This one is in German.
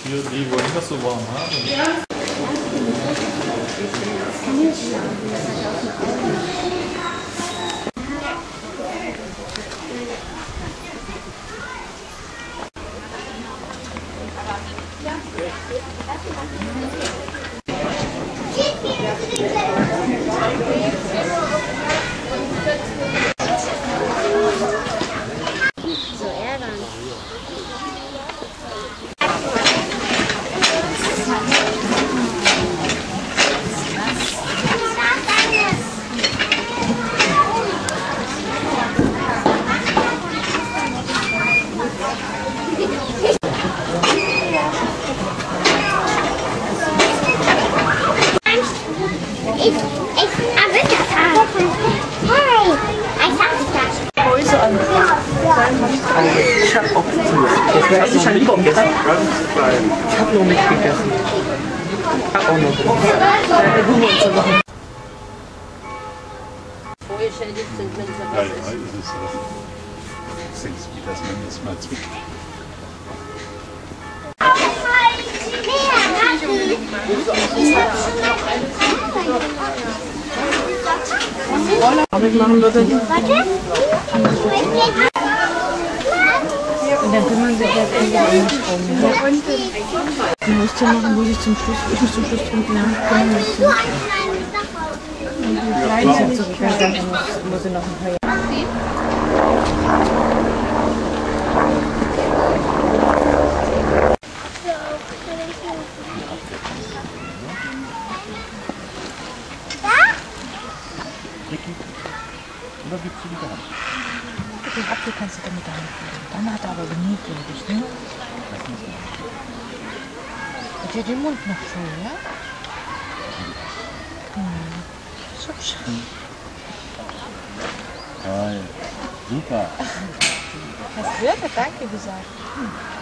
Hier, die wollen das so warm haben. Ja. So ärgern. Ich hab auch zu. Das wäre ich schon mitgegessen. Ich hab nur mitgegessen. Hab auch noch. Vorgeschädigt sind, wenn sie Ja, was ja, ist. ist es so. Sechs, wie das man das mal zu. Aber ich machen würde. Und dann kümmern sich jetzt irgendwie auch nicht drum. Du musst ja machen, wo ich zum Schluss trinken kümmern müssen. Und die Kleinen sind so bekannt, dann muss sie noch ein paar Jahre. Oder gibst du die Hand? Den Apfel kannst du damit anfangen. Dann hat er aber genug, glaube ich, ne? Hat ja den Mund noch voll, ja? So schön. Super. Hast du ja Danke gesagt?